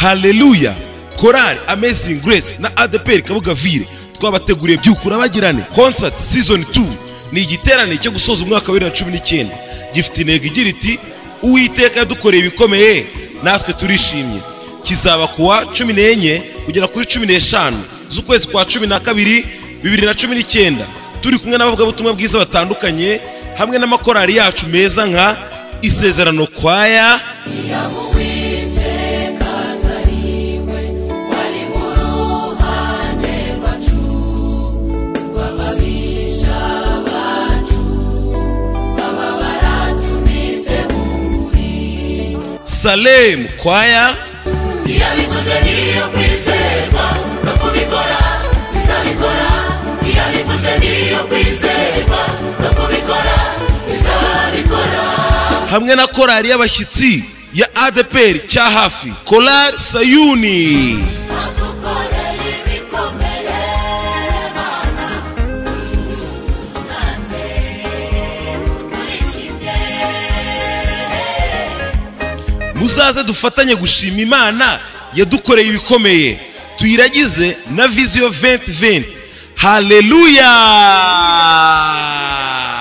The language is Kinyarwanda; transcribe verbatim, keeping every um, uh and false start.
Haleluya, Korali Amazing Grace na A D P R Kabugavire twabateguriye byukura bagirane concert season two. Ni igiterane cyo gusoza umwaka wa bibiri na cumi n'icyenda gifite intego igira iti Uwiteka yadukoreye ibikomeye natwe turishimye. Kizaba kuwa cumi n'enye kugera kuri cumi n'eshanu z'ukwezi kwa cumi na kabiri bibiri na cumi n'icyenda, turi kumwe n'abavugabutumwa bwiza batandukanye hamwe n'amakorali yacu meza nka Isezerano Kwaya, Salem Kwaya, Iyabivuze niyo kwizerwa no kubikora izabikora. Iyabivuze niyo kwizerwa no kubikora izabikora. hamwe na korali y'abashyitsi ya A D P R cya hafi Korali Sayuni. Muzaze dufatanye gushima Imana yadukoreye ibikomeye, tuyiragize na Vision twenty twenty. Haleluya.